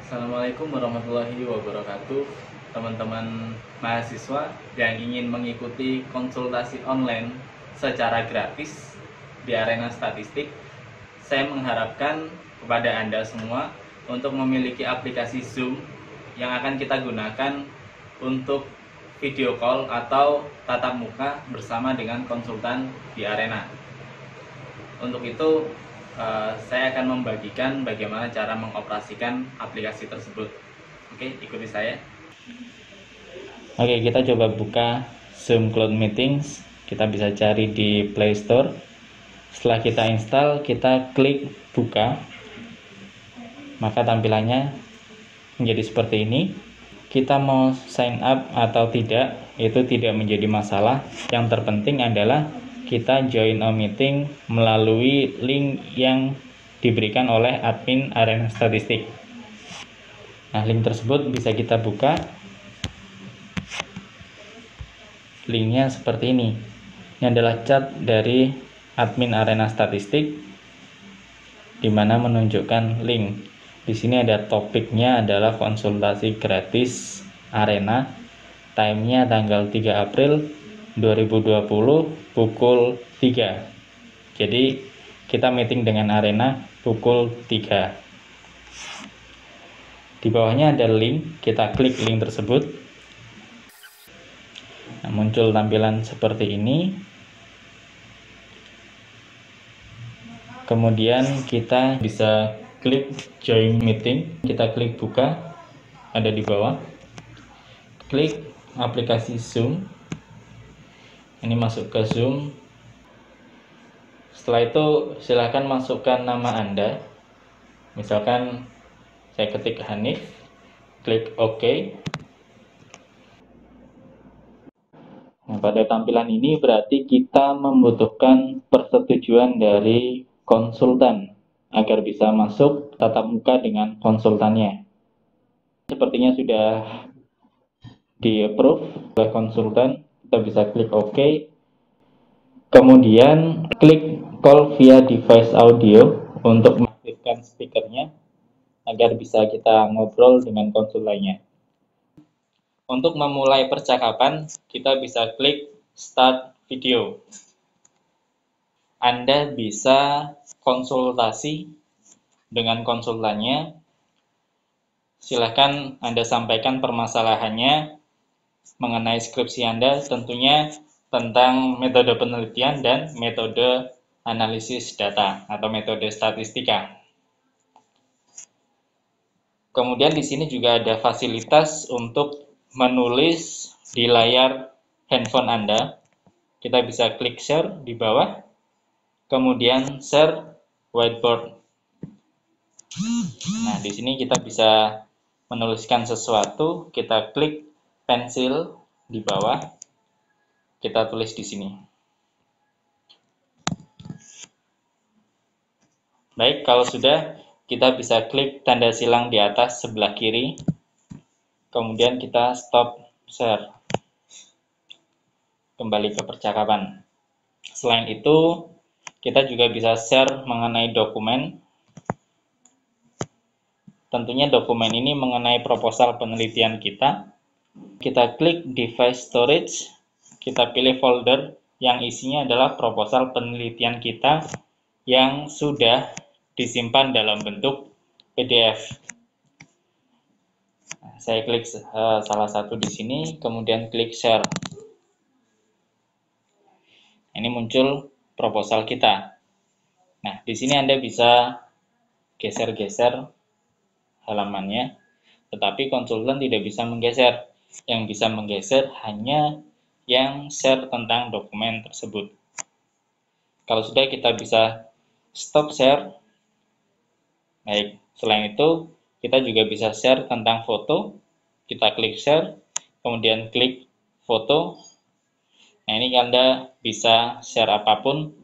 Assalamualaikum warahmatullahi wabarakatuh. Teman-teman mahasiswa yang ingin mengikuti konsultasi online secara gratis di arena statistik, saya mengharapkan kepada Anda semua untuk memiliki aplikasi Zoom yang akan kita gunakan untuk video call atau tatap muka bersama dengan konsultan di arena. Untuk itu, saya akan membagikan bagaimana cara mengoperasikan aplikasi tersebut. Oke, ikuti saya. Oke, kita coba buka Zoom Cloud Meetings. Kita bisa cari di Play Store. Setelah kita install, kita klik buka. Maka tampilannya menjadi seperti ini. Kita mau sign up atau tidak, itu tidak menjadi masalah. Yang terpenting adalah kita join a meeting melalui link yang diberikan oleh admin arena statistik. Nah, link tersebut bisa kita buka. Linknya seperti ini. Ini adalah chat dari admin arena statistik, di mana menunjukkan link. Di sini ada topiknya adalah konsultasi gratis arena. Time-nya tanggal 3 April 2020 pukul 3. Jadi kita meeting dengan arena pukul 3. Di bawahnya ada link, kita klik link tersebut. Nah, muncul tampilan seperti ini. Kemudian kita bisa klik join meeting, kita klik buka, ada di bawah. Klik aplikasi Zoom. Ini masuk ke Zoom. Setelah itu silahkan masukkan nama Anda. Misalkan saya ketik Hanif, klik OK. Nah, pada tampilan ini berarti kita membutuhkan persetujuan dari konsultan agar bisa masuk tatap muka dengan konsultannya. Sepertinya sudah di-approve oleh konsultan. Kita bisa klik OK. Kemudian klik call via device audio untuk mengaktifkan speakernya agar bisa kita ngobrol dengan konsultannya. Untuk memulai percakapan, kita bisa klik start video. Anda bisa konsultasi dengan konsultannya. Silahkan Anda sampaikan permasalahannya mengenai skripsi Anda, tentunya tentang metode penelitian dan metode analisis data atau metode statistika. Kemudian di sini juga ada fasilitas untuk menulis di layar handphone Anda. Kita bisa klik share di bawah, kemudian share whiteboard. Nah, di sini kita bisa menuliskan sesuatu, kita klik pensil di bawah. Kita tulis di sini. Baik, kalau sudah, kita bisa klik tanda silang di atas sebelah kiri. Kemudian kita stop share. Kembali ke percakapan. Selain itu, kita juga bisa share mengenai dokumen. Tentunya dokumen ini mengenai proposal penelitian kita. Kita klik device storage. Kita pilih folder yang isinya adalah proposal penelitian kita yang sudah disimpan dalam bentuk PDF. Nah, saya klik salah satu di sini, kemudian klik share. Ini muncul proposal kita. Nah, di sini Anda bisa geser-geser halamannya, tetapi konsultan tidak bisa menggeser. Yang bisa menggeser hanya yang share tentang dokumen tersebut. Kalau sudah, kita bisa stop share. Baik, selain itu kita juga bisa share tentang foto. Kita klik share, kemudian klik foto. Nah, ini Anda bisa share apapun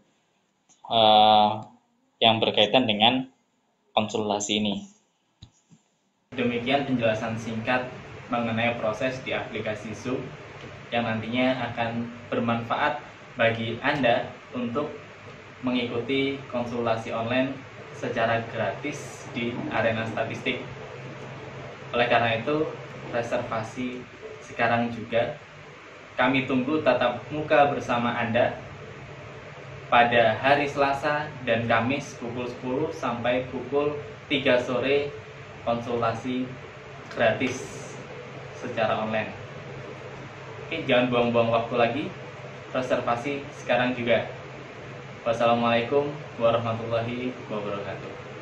yang berkaitan dengan konsultasi ini. Demikian penjelasan singkat mengenai proses di aplikasi Zoom yang nantinya akan bermanfaat bagi Anda untuk mengikuti konsultasi online secara gratis di arena statistik. Oleh karena itu, reservasi sekarang juga. Kami tunggu tatap muka bersama Anda pada hari Selasa dan Kamis pukul 10 sampai pukul 3 sore, konsultasi gratis secara online. Oke, jangan buang-buang waktu lagi, reservasi sekarang juga. Wassalamualaikum warahmatullahi wabarakatuh.